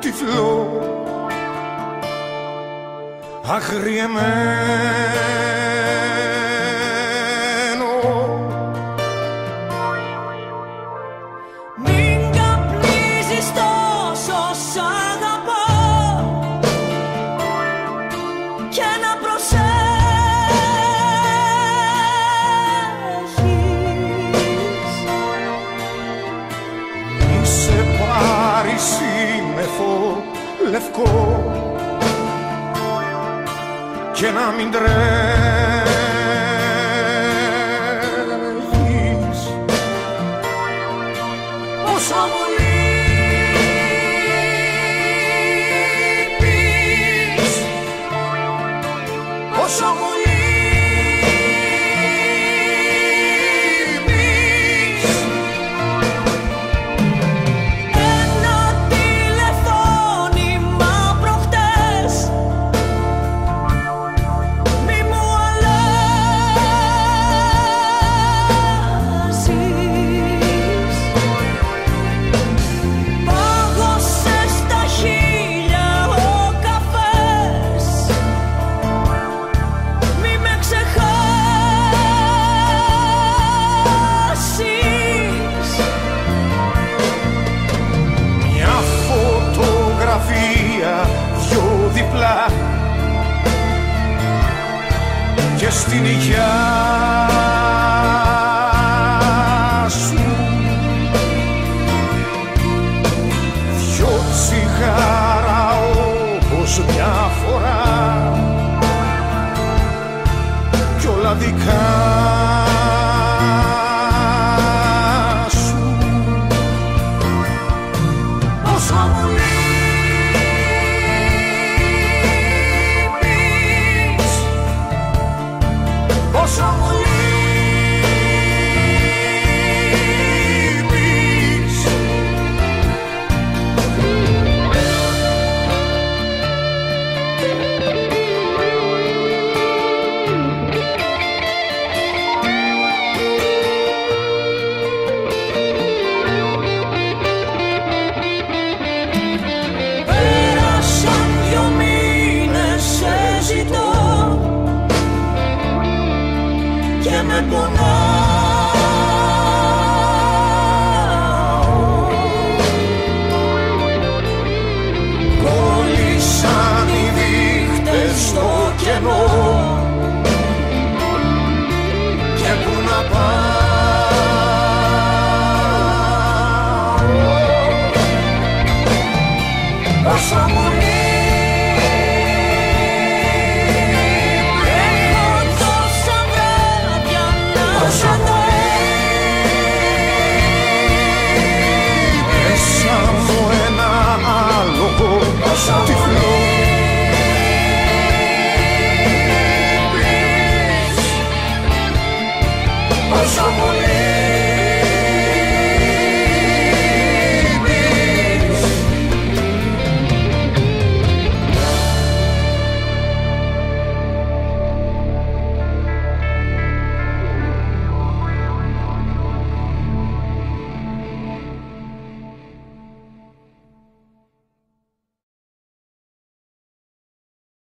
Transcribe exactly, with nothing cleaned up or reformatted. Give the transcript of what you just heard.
τυφλό αγριεμένο. Μην καπνίζεις τόσο σ' αγαπώ και να προσέχεις. Μη σε πάρει σύννεφο λευκό και να μην τρέχεις. Πόσο μου λείπεις, πόσο μου λείπεις. Ένα τηλεφώνημα προχτές, μη μου αλλάζεις. Πάγωσες τα χείλια ο καφές, μη με ξεχάσεις. Μια φωτογραφία, δυο διπλά και στην υγειά σου δυο τσιγάρα όπως μια φορά κι όλα δικά σου. Πόσο μου λείπεις, πόσο μου λείπεις. Πέρασαν δυο μήνες, σε ζητώ και με πονάω. Κόλλησαν οι δείχτες στο κενό και πού να πάω. Πόσο μου λείπεις, έχω τόσα βράδια να σε δω. Μέσα μου ένα άλογο τυφλό Πόσο μου